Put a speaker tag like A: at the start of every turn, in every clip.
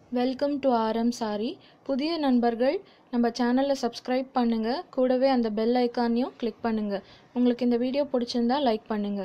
A: Welcome to RM Saree. புதிய நண்பர்கள் நம்ம சேனலை சப்ஸ்கிரைப் பண்ணுங்க, கூடவே அந்த பெல் ஐகானையும் கிளிக் பண்ணுங்க. உங்களுக்கு இந்த வீடியோ பிடிச்சிருந்தா லைக் பண்ணுங்க.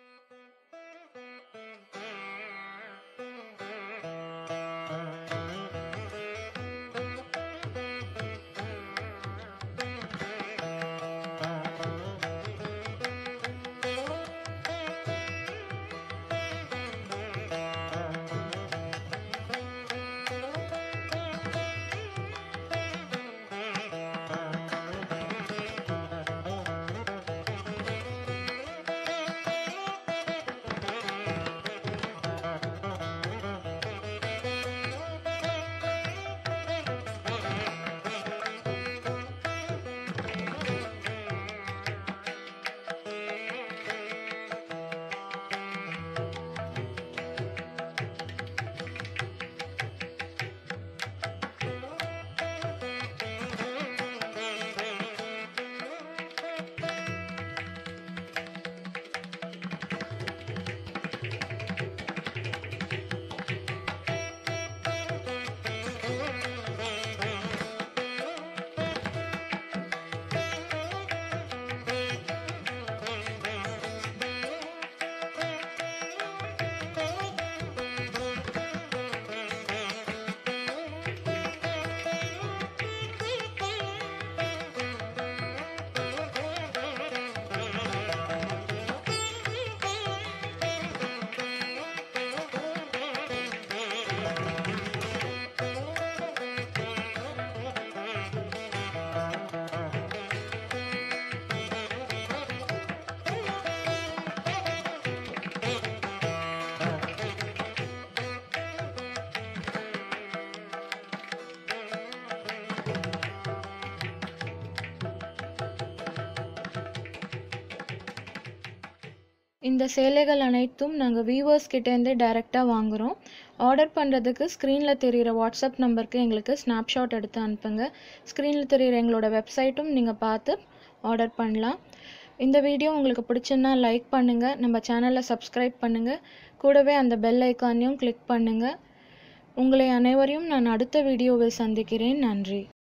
A: இந்த சேலைகள் அனைத்தும் நாங்கள் வியூவர்ஸ் கிட்டேருந்து டைரெக்டாக வாங்குகிறோம். ஆர்டர் பண்ணுறதுக்கு ஸ்க்ரீனில் தெரிகிற வாட்ஸ்அப் நம்பருக்கு எங்களுக்கு ஸ்னாப்ஷாட் எடுத்து அனுப்புங்க. ஸ்க்ரீனில் தெரிகிற எங்களோட வெப்சைட்டும் நீங்கள் பார்த்து ஆர்டர் பண்ணலாம். இந்த வீடியோ உங்களுக்கு பிடிச்சுன்னா லைக் பண்ணுங்கள், நம்ம சேனலை சப்ஸ்கிரைப் பண்ணுங்கள், கூடவே அந்த பெல் ஐக்கானையும் கிளிக் பண்ணுங்கள். உங்களை அனைவரையும் நான் அடுத்த வீடியோவில் சந்திக்கிறேன். நன்றி.